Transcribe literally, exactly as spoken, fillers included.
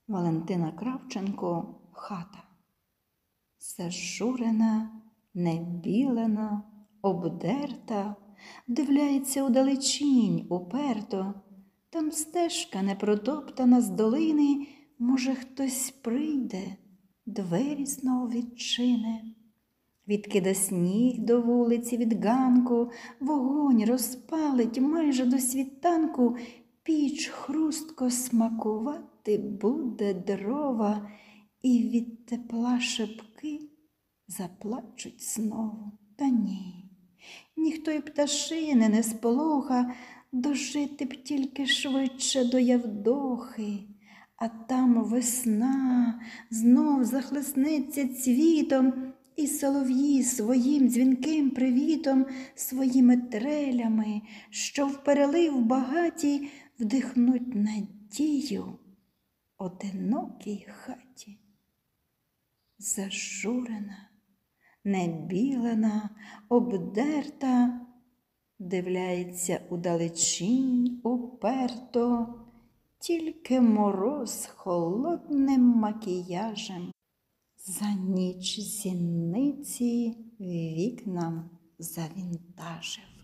Валентина Кравченко «Хата». Зажурена, небілена, обдерта, вдивляється удалечінь уперто. Там стежка непротоптана з долини, може, хтось прийде, двері знов відчине. Відкида сніг до вулиці від ганку, вогонь розпалить майже до світанку, піч хрустко смакувати буде дрова, і від тепла шибки заплачуть знову. Та ні, ніхто й пташини не сполоха, дожити б тільки швидше до Явдохи. А там весна знов захлеснеться цвітом, і солов'ї своїм дзвінким привітом, своїми трелями, що в перелив багаті, вдихнуть надію одинокій хаті. Зажурена, небілена, обдерта, дивляється удалечінь уперто, тільки мороз холодним макіяжем за ніч зіниці вікнам завінтажив.